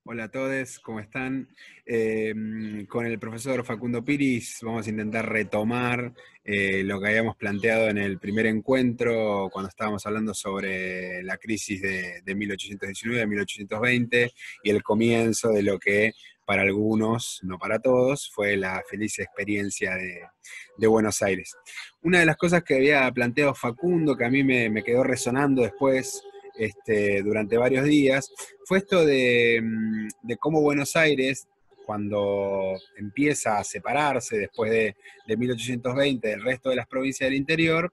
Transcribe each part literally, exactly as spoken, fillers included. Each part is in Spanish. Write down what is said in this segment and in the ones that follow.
Hola a todos, ¿cómo están? Eh, con el profesor Facundo Piris vamos a intentar retomar eh, lo que habíamos planteado en el primer encuentro cuando estábamos hablando sobre la crisis de, de mil ochocientos diecinueve a mil ochocientos veinte y el comienzo de lo que para algunos, no para todos, fue la feliz experiencia de, de Buenos Aires. Una de las cosas que había planteado Facundo, que a mí me, me quedó resonando después este, durante varios días, fue esto de, de cómo Buenos Aires, cuando empieza a separarse después de, de mil ochocientos veinte del resto de las provincias del interior,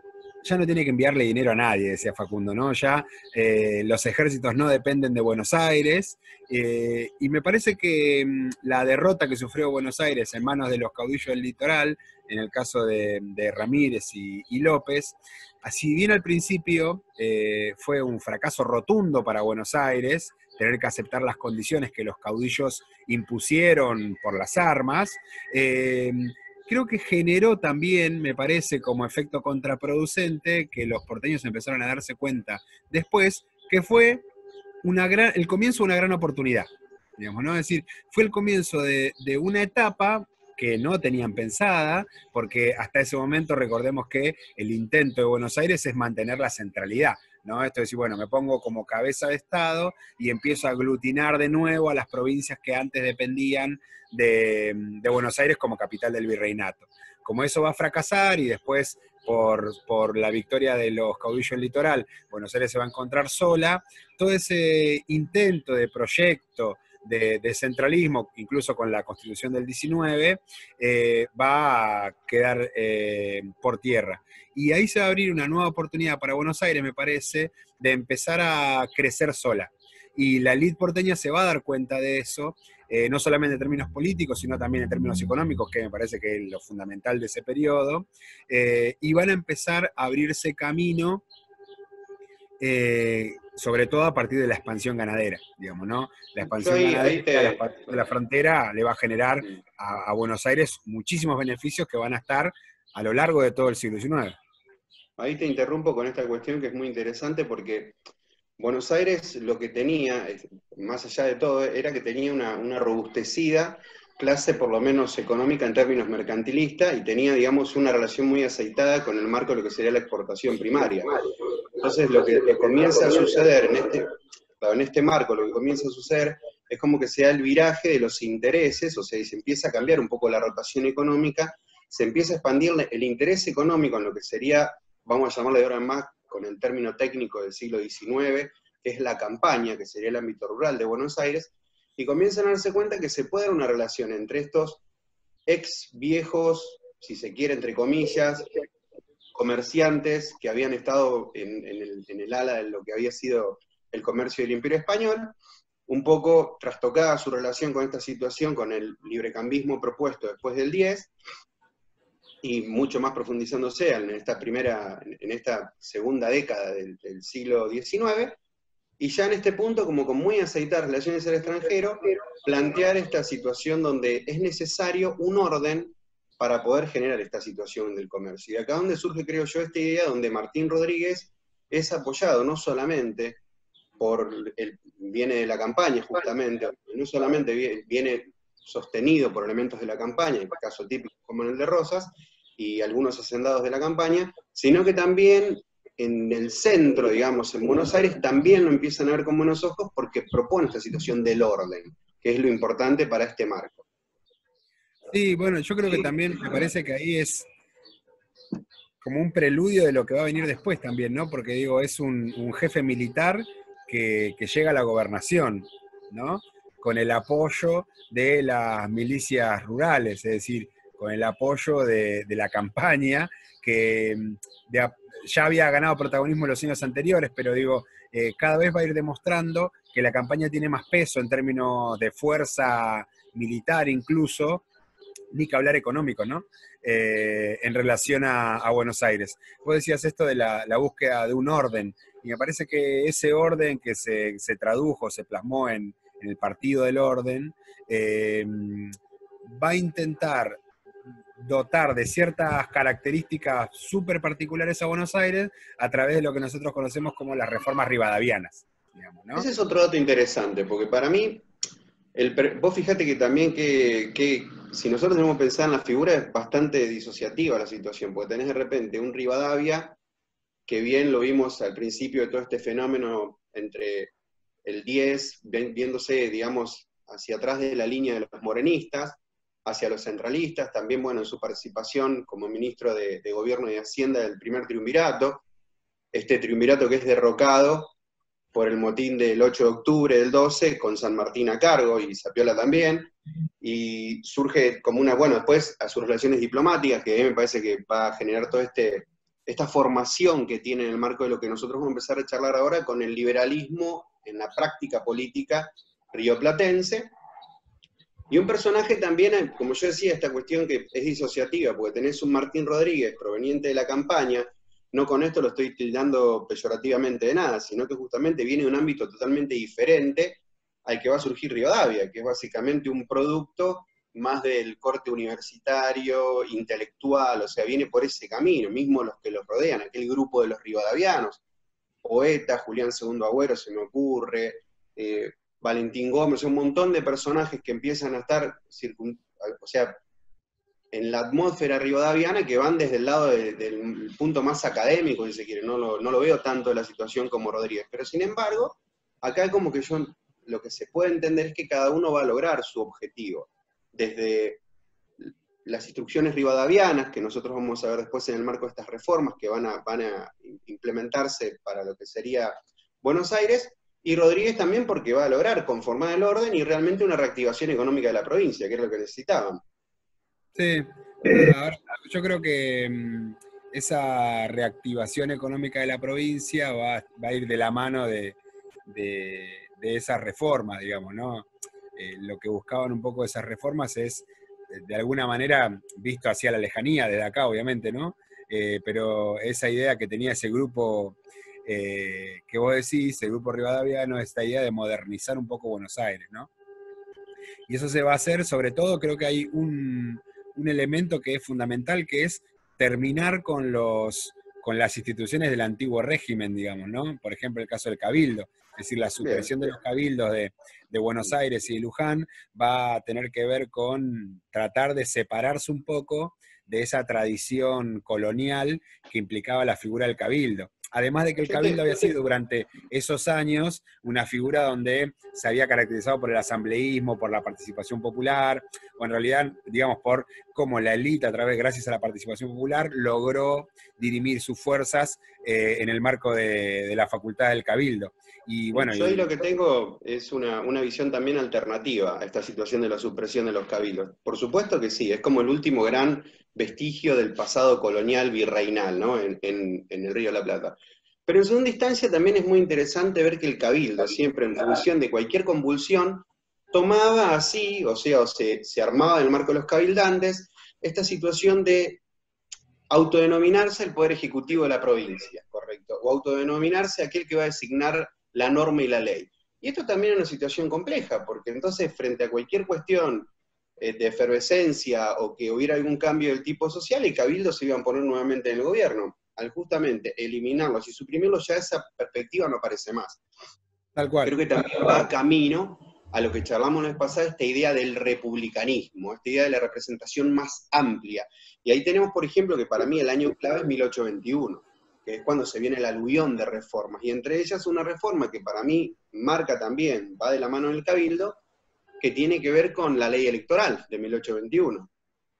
ya no tiene que enviarle dinero a nadie, decía Facundo, ¿no? Ya eh, los ejércitos no dependen de Buenos Aires, eh, y me parece que mmm, la derrota que sufrió Buenos Aires en manos de los caudillos del litoral, en el caso de, de Ramírez y, y López, así bien al principio eh, fue un fracaso rotundo para Buenos Aires, tener que aceptar las condiciones que los caudillos impusieron por las armas, eh, creo que generó también, me parece, como efecto contraproducente, que los porteños empezaron a darse cuenta después, que fue una gran, el comienzo de una gran oportunidad, digamos, ¿no? Es decir, fue el comienzo de, de una etapa que no tenían pensada, porque hasta ese momento recordemos que el intento de Buenos Aires es mantener la centralidad, ¿no? Esto es decir, bueno, me pongo como cabeza de Estado y empiezo a aglutinar de nuevo a las provincias que antes dependían de, de Buenos Aires como capital del virreinato. Como eso va a fracasar y después por, por la victoria de los caudillos del litoral, Buenos Aires se va a encontrar sola, todo ese intento de proyecto de, de centralismo, incluso con la Constitución del diecinueve, eh, va a quedar eh, por tierra. Y ahí se va a abrir una nueva oportunidad para Buenos Aires, me parece, de empezar a crecer sola. Y la elite porteña se va a dar cuenta de eso, eh, no solamente en términos políticos, sino también en términos económicos, que me parece que es lo fundamental de ese periodo, eh, y van a empezar a abrirse camino, eh, sobre todo a partir de la expansión ganadera, digamos, ¿no? La Yo expansión ahí, ahí ganadera, la te... expansión de la frontera le va a generar a, a Buenos Aires muchísimos beneficios que van a estar a lo largo de todo el siglo diecinueve. Ahí te interrumpo con esta cuestión que es muy interesante porque Buenos Aires lo que tenía, más allá de todo, era que tenía una, una robustecida clase por lo menos económica en términos mercantilistas y tenía, digamos, una relación muy aceitada con el marco de lo que sería la exportación primaria. Entonces lo que, que comienza a suceder en este, en este marco, lo que comienza a suceder es como que se da el viraje de los intereses, o sea, y se empieza a cambiar un poco la rotación económica, se empieza a expandir el interés económico en lo que sería, vamos a llamarle de ahora en más, con el término técnico del siglo diecinueve, que es la campaña, que sería el ámbito rural de Buenos Aires, y comienzan a darse cuenta que se puede dar una relación entre estos ex viejos, si se quiere, entre comillas, comerciantes que habían estado en, en, el, en el ala de lo que había sido el comercio del Imperio Español, un poco trastocada su relación con esta situación, con el librecambismo propuesto después del diez, y mucho más profundizándose en esta primera, en esta segunda década del, del siglo diecinueve, y ya en este punto, como con muy aceitadas relaciones al extranjero, plantear esta situación donde es necesario un orden para poder generar esta situación del comercio. Y acá donde surge, creo yo, esta idea donde Martín Rodríguez es apoyado no solamente por, el, viene de la campaña justamente, no solamente viene, viene sostenido por elementos de la campaña, en caso típico como en el de Rosas, y algunos hacendados de la campaña, sino que también en el centro, digamos, en Buenos Aires, también lo empiezan a ver con buenos ojos porque propone esta situación del orden, que es lo importante para este marco. Sí, bueno, yo creo que también me parece que ahí es como un preludio de lo que va a venir después también, ¿no? Porque digo, es un, un jefe militar que, que llega a la gobernación, ¿no? Con el apoyo de las milicias rurales, es decir, con el apoyo de, de la campaña, que de, ya había ganado protagonismo en los años anteriores, pero digo, eh, cada vez va a ir demostrando que la campaña tiene más peso en términos de fuerza militar incluso, ni que hablar económico, ¿no? Eh, en relación a, a Buenos Aires. Vos decías esto de la, la búsqueda de un orden, y me parece que ese orden que se, se tradujo, se plasmó en, en el Partido del Orden, eh, va a intentar dotar de ciertas características súper particulares a Buenos Aires a través de lo que nosotros conocemos como las reformas rivadavianas, digamos, ¿no? Ese es otro dato interesante, porque para mí El, vos fíjate que también que, que si nosotros tenemos que pensar en la figura es bastante disociativa la situación, porque tenés de repente un Rivadavia que bien lo vimos al principio de todo este fenómeno entre el diez, viéndose, digamos, hacia atrás de la línea de los morenistas, hacia los centralistas, también, bueno, en su participación como ministro de, de Gobierno y Hacienda del primer triunvirato, este triunvirato que es derrocado por el motín del ocho de octubre del doce, con San Martín a cargo y Zapiola también, y surge como una, bueno, después a sus relaciones diplomáticas, que a mí me parece que va a generar toda este, esta formación que tiene en el marco de lo que nosotros vamos a empezar a charlar ahora con el liberalismo en la práctica política rioplatense, y un personaje también, como yo decía, esta cuestión que es disociativa, porque tenés un Martín Rodríguez proveniente de la campaña, no con esto lo estoy tildando peyorativamente de nada, sino que justamente viene de un ámbito totalmente diferente al que va a surgir Rivadavia, que es básicamente un producto más del corte universitario, intelectual, o sea, viene por ese camino, mismo los que los rodean, aquel grupo de los rivadavianos, Poeta, Julián Segundo Agüero se me ocurre, eh, Valentín Gómez, un montón de personajes que empiezan a estar, o sea, en la atmósfera rivadaviana que van desde el lado de, del punto más académico, si se quiere, no lo, no lo veo tanto de la situación como Rodríguez, pero sin embargo, acá como que yo, lo que se puede entender es que cada uno va a lograr su objetivo, desde las instrucciones rivadavianas, que nosotros vamos a ver después en el marco de estas reformas que van a, van a implementarse para lo que sería Buenos Aires, y Rodríguez también porque va a lograr conformar el orden y realmente una reactivación económica de la provincia, que es lo que necesitaban. Sí, a ver, yo creo que mm, esa reactivación económica de la provincia va, va a ir de la mano de, de, de esas reformas, digamos, ¿no? Eh, lo que buscaban un poco esas reformas es, de alguna manera, visto hacia la lejanía, desde acá, obviamente, ¿no? Eh, pero esa idea que tenía ese grupo eh, que vos decís, el grupo rivadaviano, esta idea de modernizar un poco Buenos Aires, ¿no? Y eso se va a hacer, sobre todo, creo que hay un, un elemento que es fundamental, que es terminar con, los, con las instituciones del antiguo régimen, digamos, ¿no? Por ejemplo, el caso del Cabildo, es decir, la supresión de los cabildos de, de Buenos Aires y de Luján va a tener que ver con tratar de separarse un poco de esa tradición colonial que implicaba la figura del cabildo. Además de que el cabildo había sido durante esos años una figura donde se había caracterizado por el asambleísmo, por la participación popular, o en realidad, digamos, por cómo la élite, a través, gracias a la participación popular, logró dirimir sus fuerzas eh, en el marco de, de la facultad del cabildo. Y bueno, yo ahí y, lo que tengo es una, una visión también alternativa a esta situación de la supresión de los cabildos. Por supuesto que sí, es como el último gran vestigio del pasado colonial virreinal, ¿no? En, en, en el Río de la Plata. Pero en segunda instancia también es muy interesante ver que el cabildo, siempre en función de cualquier convulsión, tomaba así, o sea, o se, se armaba en el marco de los cabildantes, esta situación de autodenominarse el poder ejecutivo de la provincia, correcto, o autodenominarse aquel que va a designar la norma y la ley. Y esto también es una situación compleja, porque entonces frente a cualquier cuestión eh, de efervescencia o que hubiera algún cambio del tipo social, el cabildo se iban a poner nuevamente en el gobierno. Al justamente eliminarlos y suprimirlos, ya esa perspectiva no aparece más. Tal cual. Creo que también va camino a lo que charlamos la vez pasada, esta idea del republicanismo, esta idea de la representación más amplia. Y ahí tenemos, por ejemplo, que para mí el año clave es mil ochocientos veintiuno, que es cuando se viene el aluvión de reformas, y entre ellas una reforma que para mí marca también, va de la mano del cabildo, que tiene que ver con la ley electoral de mil ochocientos veintiuno.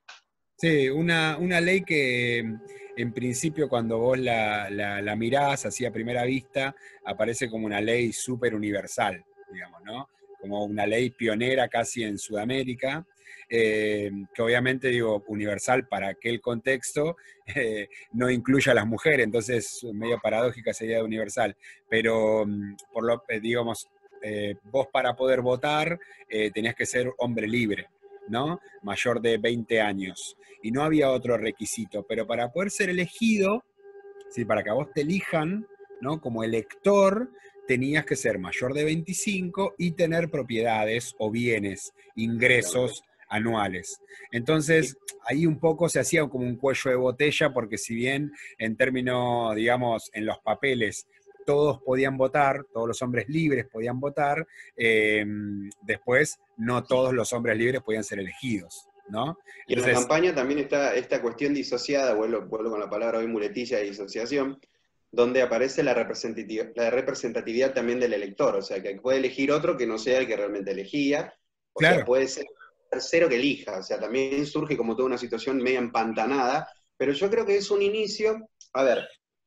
Sí, una, una ley que en principio cuando vos la, la, la mirás así a primera vista, aparece como una ley súper universal, digamos, ¿no? Como una ley pionera casi en Sudamérica, eh, que obviamente digo universal para aquel contexto, eh, no incluye a las mujeres, entonces medio paradójica esa idea de universal, pero por lo eh, digamos, eh, vos para poder votar eh, tenías que ser hombre libre, ¿no? Mayor de veinte años. Y no había otro requisito, pero para poder ser elegido, ¿sí? Para que a vos te elijan, ¿no? Como elector, tenías que ser mayor de veinticinco y tener propiedades o bienes, ingresos anuales. Entonces, ahí un poco se hacía como un cuello de botella, porque si bien en términos, digamos, en los papeles, todos podían votar, todos los hombres libres podían votar, eh, después no todos los hombres libres podían ser elegidos, ¿no? Y en la Entonces, campaña también está esta cuestión disociada, vuelvo, vuelvo con la palabra hoy muletilla de disociación, donde aparece la representatividad, la representatividad también del elector, o sea, que puede elegir otro que no sea el que realmente elegía, o claro. sea, puede ser el tercero que elija, o sea, también surge como toda una situación media empantanada, pero yo creo que es un inicio, a ver,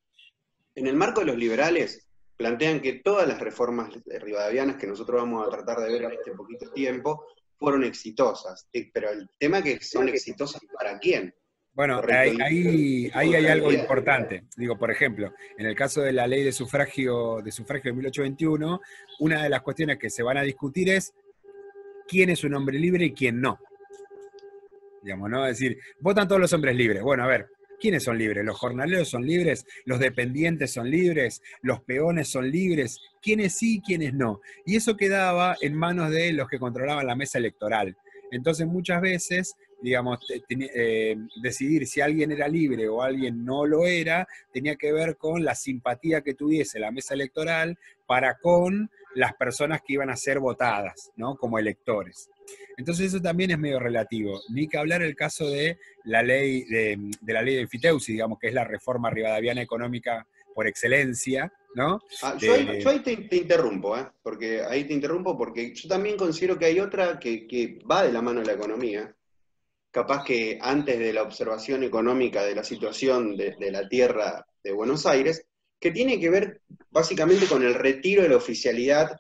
en el marco de los liberales plantean que todas las reformas rivadavianas que nosotros vamos a tratar de ver en este poquito tiempo fueron exitosas, pero el tema es que son exitosas ¿para quién? Bueno, ahí, ahí, ahí hay algo importante. Digo, por ejemplo, en el caso de la ley de sufragio, de sufragio de mil ochocientos veintiuno, una de las cuestiones que se van a discutir es quién es un hombre libre y quién no. Digamos, ¿no? Es decir, votan todos los hombres libres. Bueno, a ver, ¿quiénes son libres? ¿Los jornaleros son libres? ¿Los dependientes son libres? ¿Los peones son libres? ¿Quiénes sí, quiénes no? Y eso quedaba en manos de los que controlaban la mesa electoral. Entonces, muchas veces, digamos, eh, decidir si alguien era libre o alguien no lo era, tenía que ver con la simpatía que tuviese la mesa electoral para con las personas que iban a ser votadas, ¿no? Como electores. Entonces eso también es medio relativo. Ni que hablar el caso de la ley de, de la ley de enfiteusis, digamos, que es la reforma rivadaviana económica por excelencia, ¿no? Ah, de, yo ahí, yo ahí te, te interrumpo, ¿eh? Porque ahí te interrumpo porque yo también considero que hay otra que, que va de la mano de la economía. Capaz que antes de la observación económica de la situación de, de la tierra de Buenos Aires, que tiene que ver básicamente con el retiro de la oficialidad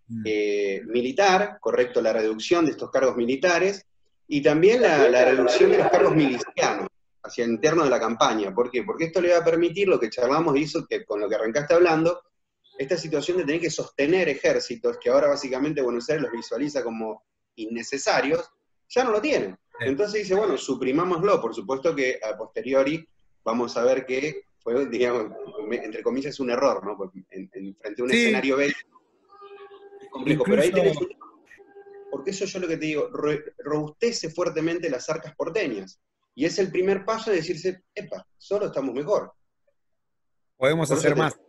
eh, militar, correcto, la reducción de estos cargos militares, y también la, la reducción de los cargos milicianos hacia el interno de la campaña. ¿Por qué? Porque esto le va a permitir lo que charlamos y hizo que con lo que arrancaste hablando, esta situación de tener que sostener ejércitos, que ahora básicamente Buenos Aires los visualiza como innecesarios, ya no lo tienen. Entonces dice, bueno, suprimámoslo. Por supuesto que a posteriori vamos a ver que fue, digamos, entre comillas, un error, ¿no? Porque en, en, frente a un sí. escenario bélico complejo. Incluso... Pero ahí tenés un... Porque eso yo lo que te digo, robustece fuertemente las arcas porteñas. Y es el primer paso de decirse, epa, solo estamos mejor. Podemos por hacer te, más.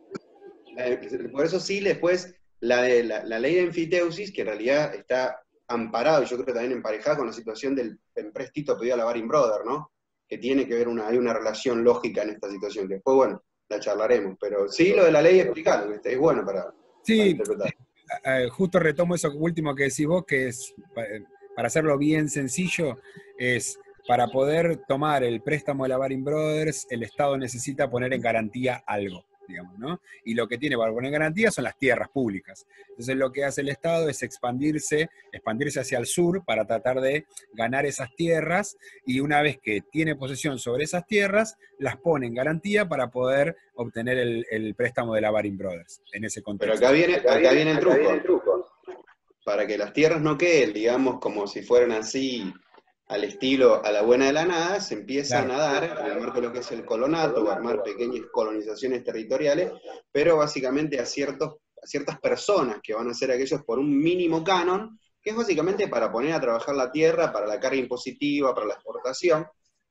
Por eso sí, después, la, de, la, la ley de enfiteusis, que en realidad está amparado, y yo creo que también emparejado con la situación del empréstito pedido a la Baring Brothers, ¿no? Que tiene que ver, una, hay una relación lógica en esta situación, que después, bueno, la charlaremos. Pero sí, lo de la ley explicarlo, es bueno para, sí, para interpretar. Eh, justo retomo eso último que decís vos, que es, para hacerlo bien sencillo, es para poder tomar el préstamo de la Baring Brothers, el Estado necesita poner en garantía algo, digamos, ¿no? Y lo que tiene para poner en garantía son las tierras públicas. Entonces lo que hace el Estado es expandirse, expandirse hacia el sur para tratar de ganar esas tierras, y una vez que tiene posesión sobre esas tierras, las pone en garantía para poder obtener el, el préstamo de la Baring Brothers, en ese contexto. Pero acá viene, acá acá viene, el, truco. Viene el truco. Para que las tierras no queden, digamos, como si fueran así, al estilo, a la buena de la nada, se empiezan claro. a dar, en el marco de lo que es el colonato, o armar pequeñas colonizaciones territoriales, pero básicamente a, ciertos, a ciertas personas que van a ser aquellos por un mínimo canon, que es básicamente para poner a trabajar la tierra, para la carga impositiva, para la exportación,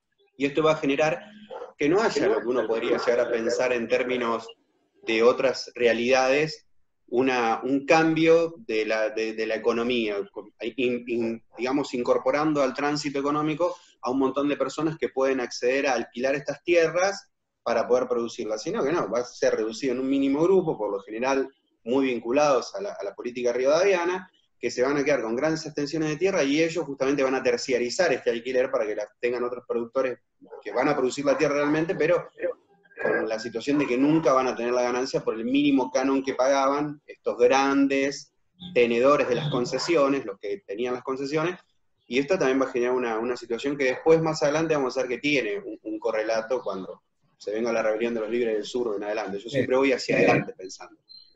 y esto va a generar que no haya lo que uno podría llegar a pensar en términos de otras realidades, Una, un cambio de la, de, de la economía, in, in, digamos, incorporando al tránsito económico a un montón de personas que pueden acceder a alquilar estas tierras para poder producirlas, sino que no, va a ser reducido en un mínimo grupo, por lo general muy vinculados a la, a la política rivadaviana, que se van a quedar con grandes extensiones de tierra y ellos justamente van a terciarizar este alquiler para que la tengan otros productores que van a producir la tierra realmente, pero... pero con la situación de que nunca van a tener la ganancia por el mínimo canon que pagaban estos grandes tenedores de las concesiones, los que tenían las concesiones, y esto también va a generar una, una situación que después, más adelante, vamos a ver que tiene un, un correlato cuando se venga la rebelión de los libres del sur en adelante. Yo siempre voy hacia adelante pensando.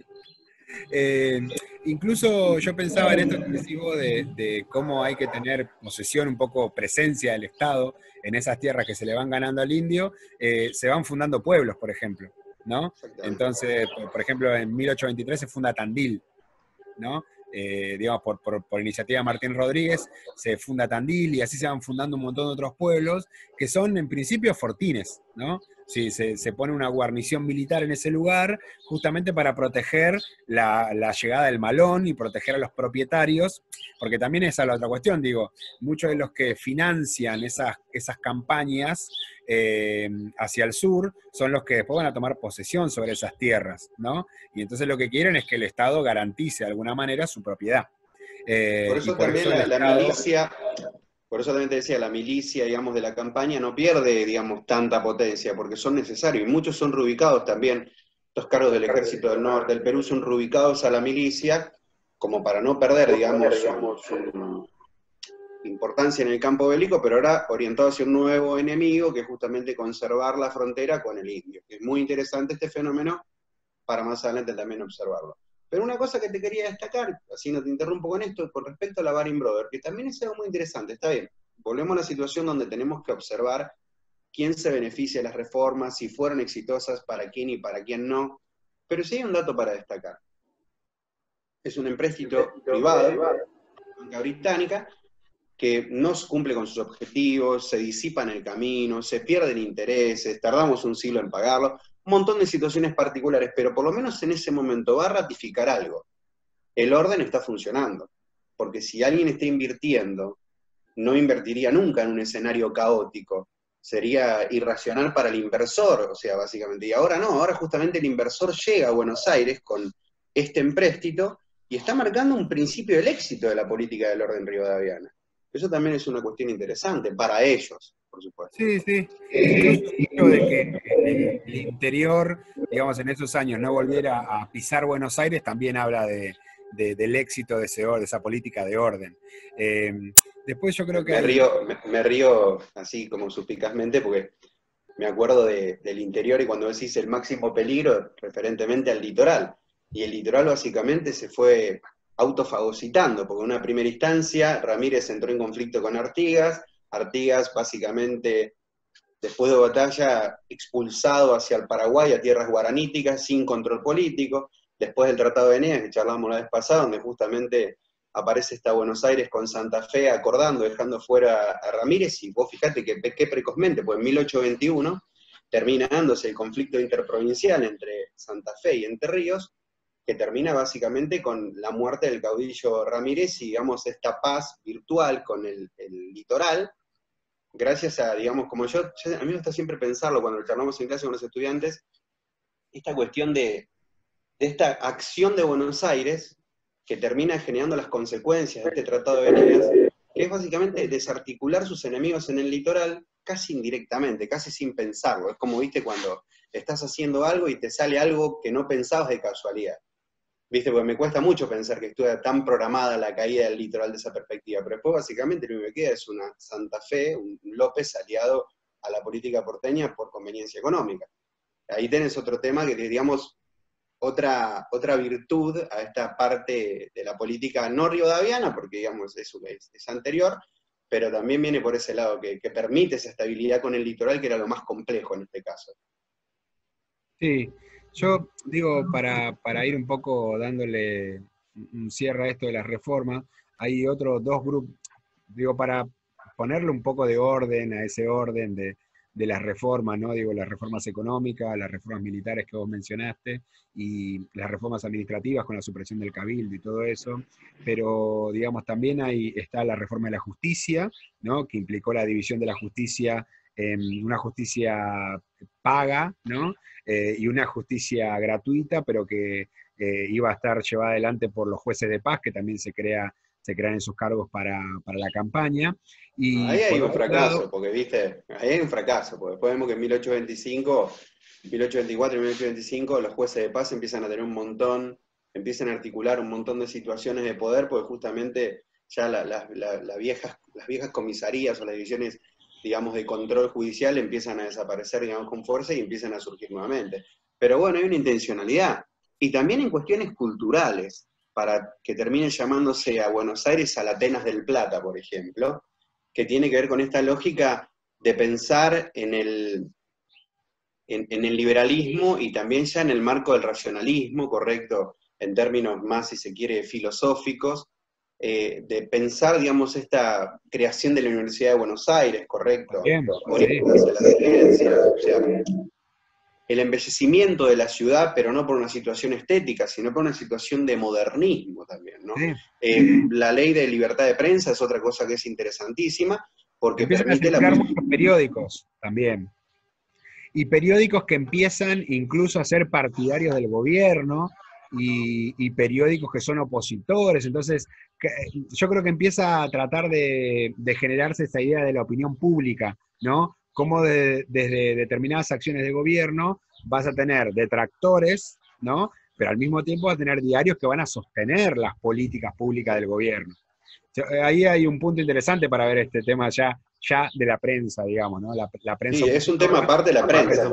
Eh, incluso yo pensaba en esto que decís vos de, de cómo hay que tener posesión, un poco presencia del Estado en esas tierras que se le van ganando al indio, eh, se van fundando pueblos, por ejemplo, ¿no? Entonces, por, por ejemplo, en mil ochocientos veintitrés se funda Tandil, ¿no? Eh, digamos, por, por, por iniciativa de Martín Rodríguez, se funda Tandil y así se van fundando un montón de otros pueblos que son en principio fortines, ¿no? Sí, se, se pone una guarnición militar en ese lugar justamente para proteger la, la llegada del malón y proteger a los propietarios, porque también esa es la otra cuestión, digo, muchos de los que financian esas, esas campañas eh, hacia el sur son los que después van a tomar posesión sobre esas tierras, ¿no? Y entonces lo que quieren es que el Estado garantice de alguna manera su propiedad. Por Eh, y eso por también eso el la, la Estado... milicia, por eso también te decía, la milicia, digamos, de la campaña no pierde, digamos, tanta potencia, porque son necesarios, y muchos son reubicados también, los cargos del Ejército del Norte del Perú son reubicados a la milicia, como para no perder, digamos, su, su importancia en el campo bélico, pero ahora orientado hacia un nuevo enemigo, que es justamente conservar la frontera con el indio. Es muy interesante este fenómeno, para más adelante también observarlo. Pero una cosa que te quería destacar, así no te interrumpo con esto, con respecto a la Baring Brothers, que también es algo muy interesante, está bien, volvemos a la situación donde tenemos que observar quién se beneficia de las reformas, si fueron exitosas, para quién y para quién no, pero sí hay un dato para destacar. Es un empréstito privado, banca británica, que no cumple con sus objetivos, se disipa en el camino, se pierden intereses, tardamos un siglo en pagarlo, un montón de situaciones particulares, pero por lo menos en ese momento va a ratificar algo. El orden está funcionando, porque si alguien está invirtiendo, no invertiría nunca en un escenario caótico, sería irracional para el inversor, o sea, básicamente, y ahora no, ahora justamente el inversor llega a Buenos Aires con este empréstito y está marcando un principio del éxito de la política del orden rivadaviana. Eso también es una cuestión interesante para ellos, por supuesto. Sí, sí. Incluso el hecho de que el, el interior, digamos, en esos años no volviera a pisar Buenos Aires, también habla de, de, del éxito de, ese, de esa política de orden. Eh, después yo creo que me hay... río, me, me río así como suspicazmente porque me acuerdo de, del interior y cuando decís el máximo peligro, referentemente al litoral. Y el litoral básicamente se fue autofagocitando, porque en una primera instancia Ramírez entró en conflicto con Artigas, Artigas básicamente, después de batalla, expulsado hacia el Paraguay, a tierras guaraníticas, sin control político, después del Tratado de Eneas, que charlábamos la vez pasada, donde justamente aparece esta Buenos Aires con Santa Fe acordando, dejando fuera a Ramírez, y vos fijate que, que precozmente, pues en mil ochocientos veintiuno termina dándose el conflicto interprovincial entre Santa Fe y Entre Ríos, que termina básicamente con la muerte del caudillo Ramírez y, digamos, esta paz virtual con el, el litoral, gracias a, digamos, como yo, yo, a mí me gusta siempre pensarlo cuando charlamos en clase con los estudiantes, esta cuestión de, de esta acción de Buenos Aires, que termina generando las consecuencias de este Tratado de Eneas, que es básicamente desarticular sus enemigos en el litoral casi indirectamente, casi sin pensarlo. Es como, viste, cuando estás haciendo algo y te sale algo que no pensabas de casualidad. Viste, porque me cuesta mucho pensar que estuviera tan programada la caída del litoral de esa perspectiva, pero después básicamente lo que me queda es una Santa Fe, un López aliado a la política porteña por conveniencia económica. Ahí tenés otro tema que, digamos, otra, otra virtud a esta parte de la política no riodaviana, porque digamos es, es, es anterior, pero también viene por ese lado, que, que permite esa estabilidad con el litoral, que era lo más complejo en este caso. Sí, yo digo, para, para ir un poco dándole un cierre a esto de las reformas, hay otros dos grupos, digo, para ponerle un poco de orden a ese orden de, de las reformas, ¿no? Digo, las reformas económicas, las reformas militares que vos mencionaste, y las reformas administrativas con la supresión del cabildo y todo eso, pero digamos, también hay, está la reforma de la justicia, ¿no? Que implicó la división de la justicia en una justicia paga, ¿no? Eh, y una justicia gratuita, pero que eh, iba a estar llevada adelante por los jueces de paz, que también se, crea, se crean esos cargos para, para la campaña. Y ahí hay un fracaso, lado, porque viste, ahí hay un fracaso, porque después vemos que en mil ochocientos veinticinco, mil ochocientos veinticuatro y mil ochocientos veinticinco los jueces de paz empiezan a tener un montón, empiezan a articular un montón de situaciones de poder, porque justamente ya la, la, la, la viejas, las viejas comisarías o las divisiones, digamos, de control judicial empiezan a desaparecer, digamos, con fuerza y empiezan a surgir nuevamente. Pero bueno, hay una intencionalidad. Y también en cuestiones culturales, para que terminen llamándose a Buenos Aires a la Atenas del Plata, por ejemplo, que tiene que ver con esta lógica de pensar en el, en, en el liberalismo y también ya en el marco del racionalismo, correcto, en términos más, si se quiere, filosóficos, eh, de pensar, digamos, esta creación de la Universidad de Buenos Aires, correcto, también, sí. orientadas a la ciencia, o sea, el embellecimiento de la ciudad, pero no por una situación estética, sino por una situación de modernismo también, ¿no? Sí. Eh, la ley de libertad de prensa es otra cosa que es interesantísima, porque Empiezan a permite la... circular muchos periódicos también. Y periódicos que empiezan incluso a ser partidarios del gobierno y, y periódicos que son opositores. Entonces, que, yo creo que empieza a tratar de, de generarse esa idea de la opinión pública, ¿no? Cómo de, desde determinadas acciones de gobierno vas a tener detractores, ¿no? Pero al mismo tiempo vas a tener diarios que van a sostener las políticas públicas del gobierno. Ahí hay un punto interesante para ver este tema ya, ya de la prensa, digamos, ¿no? La, la prensa Sí, es un tema aparte de la prensa.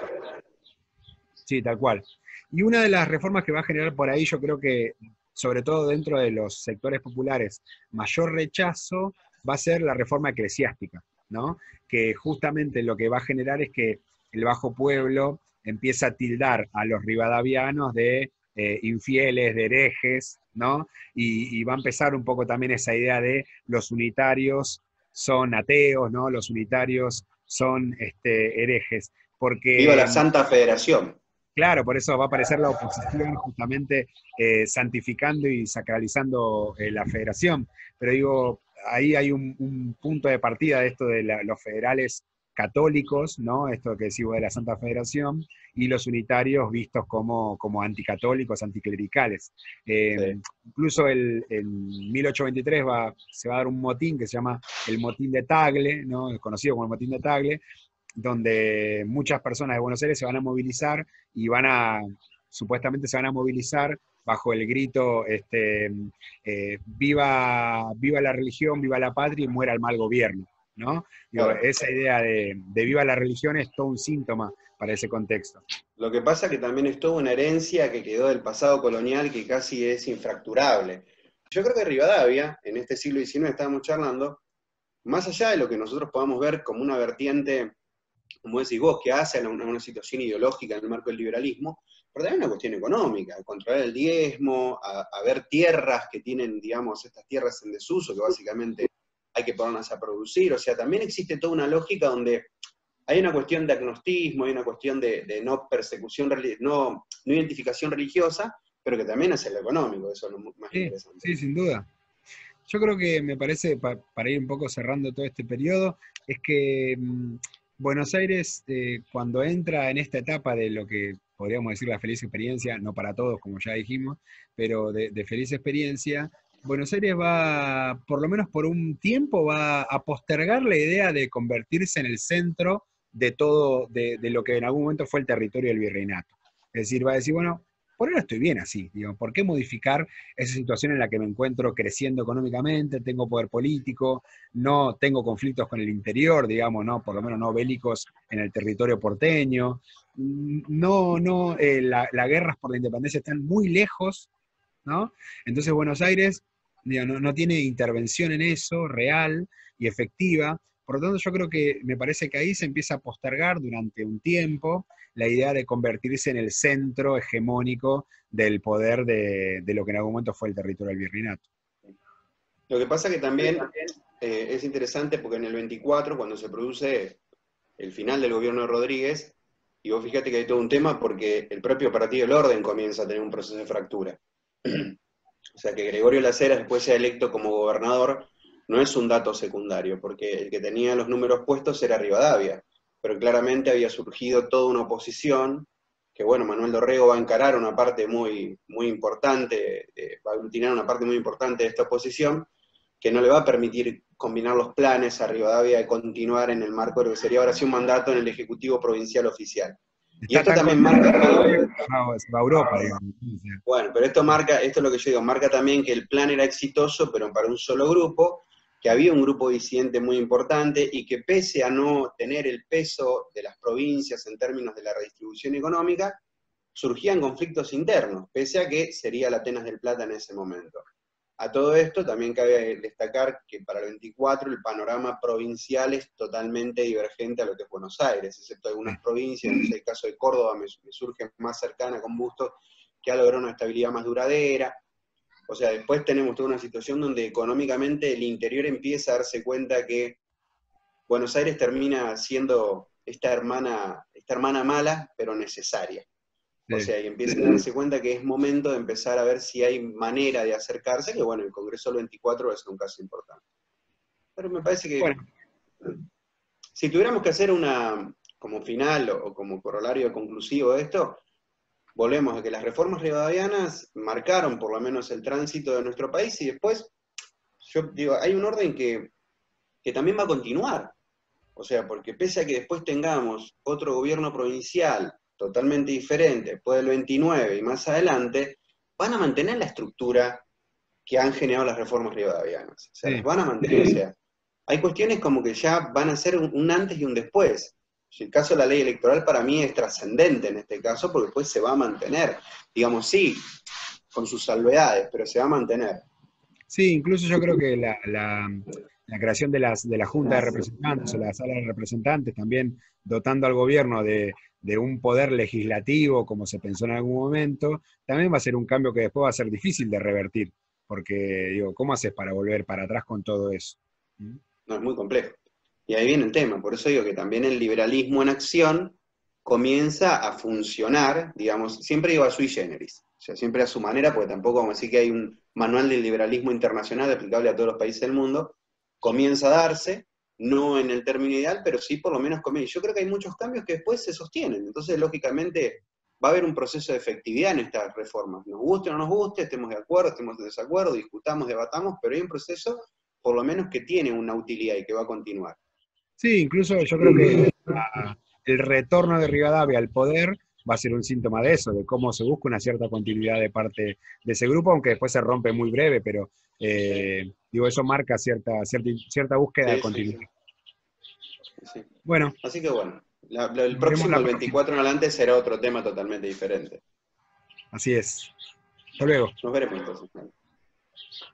Sí, tal cual. Y una de las reformas que va a generar por ahí, yo creo que, sobre todo dentro de los sectores populares, mayor rechazo va a ser la reforma eclesiástica, ¿no? Que justamente lo que va a generar es que el bajo pueblo empieza a tildar a los rivadavianos de eh, infieles, de herejes, ¿no? Y, y va a empezar un poco también esa idea de los unitarios son ateos, ¿no? Los unitarios son este, herejes. Porque, Viva la Santa Federación. claro, por eso va a aparecer la oposición justamente eh, santificando y sacralizando eh, la federación. Pero digo, ahí hay un, un punto de partida de esto de la, los federales católicos, ¿no? Esto que decimos de la Santa Federación, y los unitarios vistos como, como anticatólicos, anticlericales. Eh, Sí. Incluso el, en mil ochocientos veintitrés va, se va a dar un motín que se llama el motín de Tagle, ¿no? Conocido como el motín de Tagle, donde muchas personas de Buenos Aires se van a movilizar y van a, supuestamente se van a movilizar bajo el grito, este, eh, viva, viva la religión, viva la patria y muera el mal gobierno, ¿no? Digo, Claro. esa idea de, de viva la religión es todo un síntoma para ese contexto. Lo que pasa que también es toda una herencia que quedó del pasado colonial que casi es infracturable. Yo creo que Rivadavia, en este siglo diecinueve estábamos charlando, más allá de lo que nosotros podamos ver como una vertiente, como decís vos, que hace a una, una situación ideológica en el marco del liberalismo, pero también una cuestión económica, controlar el diezmo, a, a ver tierras que tienen, digamos, estas tierras en desuso, que básicamente hay que ponerlas a producir, o sea, también existe toda una lógica donde hay una cuestión de agnostismo, hay una cuestión de, de no persecución, no, no identificación religiosa, pero que también hace lo económico, eso es lo más Sí, interesante. sí, sin duda. Yo creo que me parece, pa, para ir un poco cerrando todo este periodo, es que mmm, Buenos Aires, eh, cuando entra en esta etapa de lo que podríamos decir la feliz experiencia, no para todos, como ya dijimos, pero de, de feliz experiencia, Buenos Aires va, por lo menos por un tiempo, va a postergar la idea de convertirse en el centro de todo, de, de lo que en algún momento fue el territorio del virreinato. Es decir, va a decir, bueno, por ahora estoy bien así, digo, ¿por qué modificar esa situación en la que me encuentro creciendo económicamente, tengo poder político, no tengo conflictos con el interior, digamos, ¿no? Por lo menos no bélicos en el territorio porteño, no, no, eh, la, las guerras por la independencia están muy lejos, ¿no? Entonces Buenos Aires, digo, no, no tiene intervención en eso real y efectiva. Por lo tanto, yo creo que me parece que ahí se empieza a postergar durante un tiempo la idea de convertirse en el centro hegemónico del poder de, de lo que en algún momento fue el territorio del virreinato. Lo que pasa que también eh, es interesante porque en el veinticuatro, cuando se produce el final del gobierno de Rodríguez, y vos fíjate que hay todo un tema porque el propio Partido del Orden comienza a tener un proceso de fractura. O sea, que Gregorio Las Heras después sea electo como gobernador no es un dato secundario, porque el que tenía los números puestos era Rivadavia, pero claramente había surgido toda una oposición, que bueno, Manuel Dorrego va a encarar una parte muy, muy importante, eh, va a aglutinar una parte muy importante de esta oposición, que no le va a permitir combinar los planes a Rivadavia de continuar en el marco de lo que sería ahora sí un mandato en el Ejecutivo Provincial Oficial. Y Está esto tan también marca todo. va, va a Europa, digamos. Bueno, pero esto marca, esto es lo que yo digo, marca también que el plan era exitoso, pero para un solo grupo, que había un grupo disidente muy importante y que pese a no tener el peso de las provincias en términos de la redistribución económica, surgían conflictos internos, pese a que sería la Atenas del Plata en ese momento. A todo esto también cabe destacar que para el veinticuatro el panorama provincial es totalmente divergente a lo que es Buenos Aires, excepto algunas provincias, no sé, el caso de Córdoba me, me surge más cercana con Bustos, que ha logrado una estabilidad más duradera. O sea, después tenemos toda una situación donde económicamente el interior empieza a darse cuenta que Buenos Aires termina siendo esta hermana, esta hermana mala, pero necesaria. Sí. O sea, y empiezan a darse cuenta que es momento de empezar a ver si hay manera de acercarse, que bueno, el Congreso del veinticuatro es un caso importante. Pero me parece que, Bueno, si tuviéramos que hacer una, como final o, o como corolario conclusivo de esto, volvemos a que las reformas rivadavianas marcaron por lo menos el tránsito de nuestro país, y después, yo digo, hay un orden que, que también va a continuar. O sea, porque pese a que después tengamos otro gobierno provincial totalmente diferente, después del veintinueve y más adelante, van a mantener la estructura que han generado las reformas rivadavianas. O sea, sí. las van a mantener. O sea, hay cuestiones como que ya van a ser un, un antes y un después. El caso de la ley electoral para mí es trascendente en este caso, porque después se va a mantener. Digamos, sí, con sus salvedades, pero se va a mantener. Sí, incluso yo creo que la, la- la creación de, las, de la Junta de Representantes o la Sala de Representantes, también dotando al gobierno de, de un poder legislativo, como se pensó en algún momento, también va a ser un cambio que después va a ser difícil de revertir, porque, digo, ¿cómo haces para volver para atrás con todo eso? ¿Mm? No, es muy complejo. Y ahí viene el tema, por eso digo que también el liberalismo en acción comienza a funcionar, digamos, siempre digo a sui generis, o sea, siempre a su manera, porque tampoco vamos a decir que hay un manual del liberalismo internacional aplicable a todos los países del mundo, comienza a darse, no en el término ideal, pero sí por lo menos comienza. Yo creo que hay muchos cambios que después se sostienen, entonces lógicamente va a haber un proceso de efectividad en estas reformas, nos guste o no nos guste, estemos de acuerdo, estemos de desacuerdo, discutamos, debatamos, pero hay un proceso por lo menos que tiene una utilidad y que va a continuar. Sí, incluso yo creo que la- el retorno de Rivadavia al poder va a ser un síntoma de eso, de cómo se busca una cierta continuidad de parte de ese grupo, aunque después se rompe muy breve, pero eh, digo, eso marca cierta, cierta, cierta búsqueda de Sí, sí, sí, continuidad. sí. Bueno, Así que bueno, la- la- el nos vemos próximo, la el próxima. veinticuatro en adelante, será otro tema totalmente diferente. Así es. Hasta luego. Nos veremos entonces.